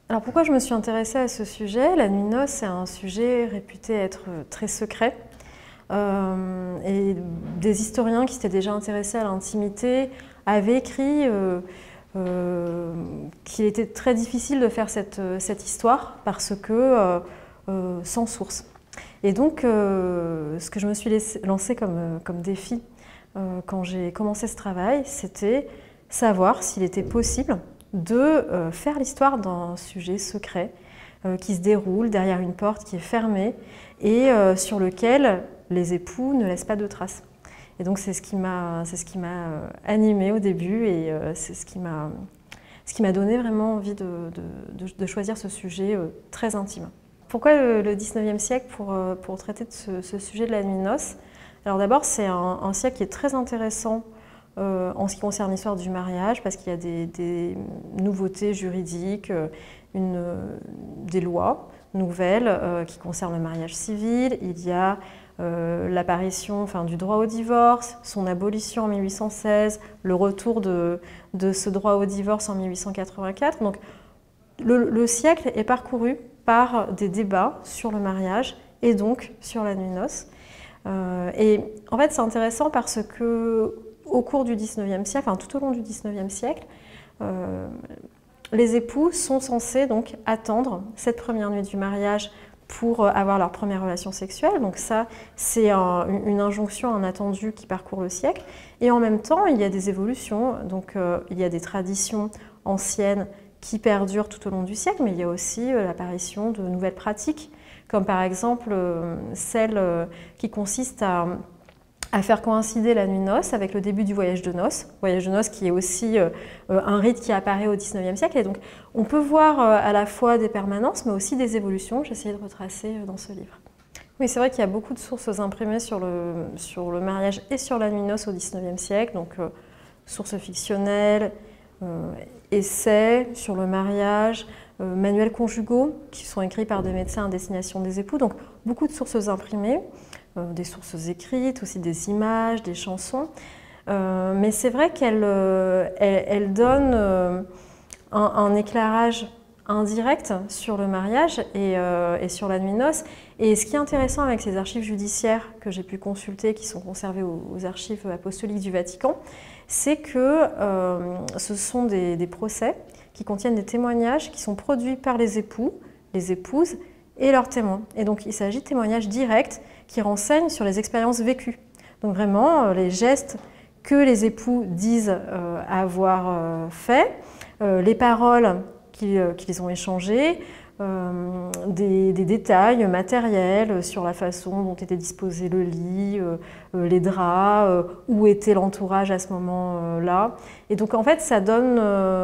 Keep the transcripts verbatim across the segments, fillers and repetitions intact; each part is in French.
Alors pourquoi je me suis intéressée à ce sujet? La nuit de noces, c'est un sujet réputé être très secret. Euh, et des historiens qui s'étaient déjà intéressés à l'intimité avaient écrit euh, euh, qu'il était très difficile de faire cette, cette histoire parce que euh, euh, sans source. Et donc, euh, ce que je me suis laissé, lancé comme, comme défi euh, quand j'ai commencé ce travail, c'était savoir s'il était possible de euh, faire l'histoire d'un sujet secret euh, qui se déroule derrière une porte qui est fermée et euh, sur lequel les époux ne laissent pas de traces. Et donc c'est ce qui m'a c'est ce qui m'a animée au début et euh, c'est ce qui m'a ce qui m'a donné vraiment envie de, de, de, de choisir ce sujet euh, très intime. Pourquoi le, le dix-neuvième siècle pour, euh, pour traiter de ce, ce sujet de la nuit de noces? Alors d'abord c'est un, un siècle qui est très intéressant Euh, en ce qui concerne l'histoire du mariage, parce qu'il y a des, des nouveautés juridiques, une, des lois nouvelles euh, qui concernent le mariage civil. Il y a euh, l'apparition enfin, du droit au divorce, son abolition en mille huit cent seize, le retour de, de ce droit au divorce en mille huit cent quatre-vingt-quatre. Donc, le, le siècle est parcouru par des débats sur le mariage et donc sur la nuit de noces. Euh, et en fait, c'est intéressant parce que au cours du dix-neuvième siècle, enfin tout au long du dix-neuvième siècle, euh, les époux sont censés donc attendre cette première nuit du mariage pour avoir leur première relation sexuelle. Donc ça, c'est un, une injonction, un attendu qui parcourt le siècle. Et en même temps, il y a des évolutions. Donc euh, il y a des traditions anciennes qui perdurent tout au long du siècle, mais il y a aussi euh, l'apparition de nouvelles pratiques, comme par exemple euh, celle euh, qui consiste à à faire coïncider la nuit de noces avec le début du voyage de noces, voyage de noces qui est aussi euh, un rite qui apparaît au dix-neuvième siècle. Et donc on peut voir euh, à la fois des permanences, mais aussi des évolutions. J'ai essayé de retracer euh, dans ce livre. Oui, c'est vrai qu'il y a beaucoup de sources imprimées sur le, sur le mariage et sur la nuit de noces au dix-neuvième siècle, donc euh, sources fictionnelles, euh, essais sur le mariage, euh, manuels conjugaux qui sont écrits par des médecins à destination des époux, donc beaucoup de sources imprimées. Des sources écrites, aussi des images, des chansons. Euh, mais c'est vrai qu'elle euh, elle, elle donne euh, un, un éclairage indirect sur le mariage et, euh, et sur la nuit de noces. Et ce qui est intéressant avec ces archives judiciaires que j'ai pu consulter, qui sont conservées aux, aux archives apostoliques du Vatican, c'est que euh, ce sont des, des procès qui contiennent des témoignages qui sont produits par les époux, les épouses et leurs témoins. Et donc il s'agit de témoignages directs qui renseignent sur les expériences vécues. Donc vraiment, euh, les gestes que les époux disent euh, avoir euh, faits, euh, les paroles qu'ils euh, qu'ils ont échangées, euh, des, des détails matériels sur la façon dont était disposé le lit, euh, euh, les draps, euh, où était l'entourage à ce moment-là. Et donc en fait, ça donne,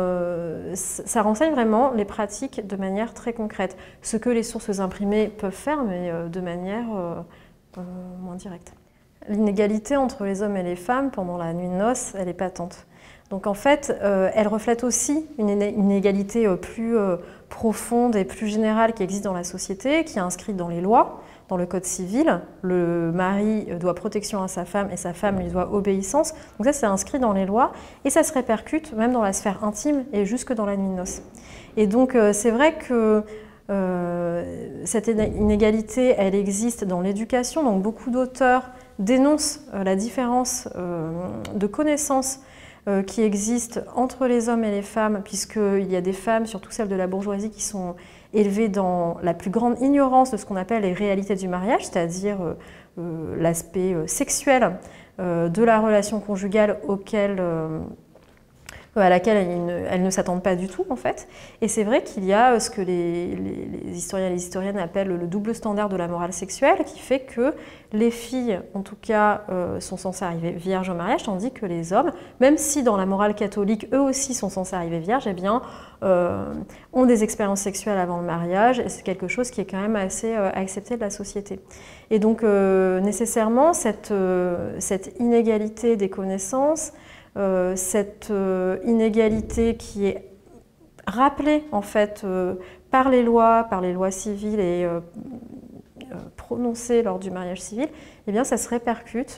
euh, ça renseigne vraiment les pratiques de manière très concrète. Ce que les sources imprimées peuvent faire, mais euh, de manière euh, euh, moins directe. L'inégalité entre les hommes et les femmes pendant la nuit de noces, elle est patente. Donc en fait, euh, elle reflète aussi une inégalité euh, plus euh, profonde et plus générale qui existe dans la société, qui est inscrite dans les lois, dans le code civil. Le mari doit protection à sa femme et sa femme lui doit obéissance. Donc ça, c'est inscrit dans les lois et ça se répercute même dans la sphère intime et jusque dans la nuit de noces. Et donc euh, c'est vrai que euh, cette inégalité, elle existe dans l'éducation. Donc beaucoup d'auteurs dénoncent euh, la différence euh, de connaissances Euh, qui existe entre les hommes et les femmes, puisqu'il y a des femmes, surtout celles de la bourgeoisie, qui sont élevées dans la plus grande ignorance de ce qu'on appelle les réalités du mariage, c'est-à-dire euh, euh, l'aspect euh, sexuel euh, de la relation conjugale auquel, euh, à laquelle elles ne, elles ne s'attendent pas du tout, en fait. Et c'est vrai qu'il y a ce que les, les, les historiens et les historiennes appellent le double standard de la morale sexuelle, qui fait que les filles, en tout cas, euh, sont censées arriver vierges au mariage, tandis que les hommes, même si dans la morale catholique, eux aussi sont censés arriver vierges, eh bien, euh, ont des expériences sexuelles avant le mariage, et c'est quelque chose qui est quand même assez euh, accepté de la société. Et donc, euh, nécessairement, cette, euh, cette inégalité des connaissances, Euh, cette euh, inégalité qui est rappelée en fait euh, par les lois, par les lois civiles et euh, euh, prononcée lors du mariage civil, eh bien ça se répercute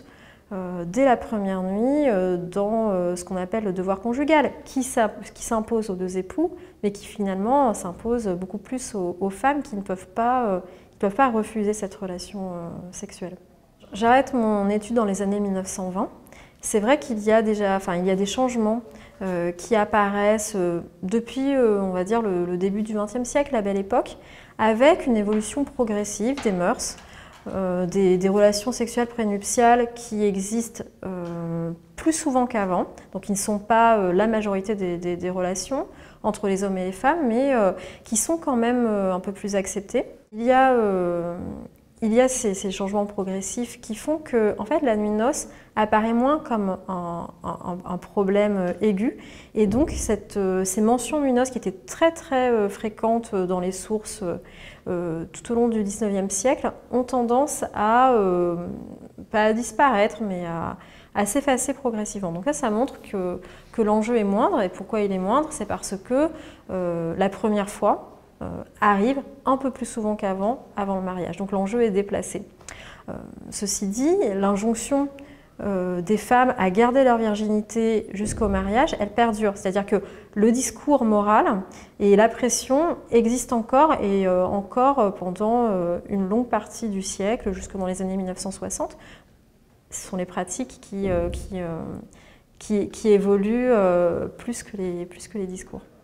euh, dès la première nuit euh, dans euh, ce qu'on appelle le devoir conjugal, qui s'impose aux deux époux, mais qui finalement s'impose beaucoup plus aux, aux femmes qui ne peuvent pas, euh, qui peuvent pas refuser cette relation euh, sexuelle. J'arrête mon étude dans les années mille neuf cent vingt. C'est vrai qu'il y a déjà, enfin, il y a des changements euh, qui apparaissent euh, depuis, euh, on va dire, le, le début du vingtième siècle, la Belle Époque, avec une évolution progressive des mœurs, euh, des, des relations sexuelles prénuptiales qui existent euh, plus souvent qu'avant, donc qui ne sont pas euh, la majorité des, des, des relations entre les hommes et les femmes, mais euh, qui sont quand même euh, un peu plus acceptées. Il y a euh, Il y a ces, ces changements progressifs qui font que en fait, la nuit de noces apparaît moins comme un, un, un problème aigu. Et donc, cette, ces mentions nuit de noces qui étaient très très fréquentes dans les sources euh, tout au long du dix-neuvième siècle ont tendance à, euh, pas à disparaître, mais à, à s'effacer progressivement. Donc là, ça montre que, que l'enjeu est moindre. Et pourquoi il est moindre? C'est parce que euh, la première fois, Euh, arrive un peu plus souvent qu'avant, avant le mariage. Donc l'enjeu est déplacé. Euh, ceci dit, l'injonction euh, des femmes à garder leur virginité jusqu'au mariage, elle perdure. C'est-à-dire que le discours moral et la pression existent encore et euh, encore pendant euh, une longue partie du siècle, jusque dans les années mille neuf cent soixante. Ce sont les pratiques qui, euh, qui, euh, qui, qui évoluent euh, plus que les, plus que les discours.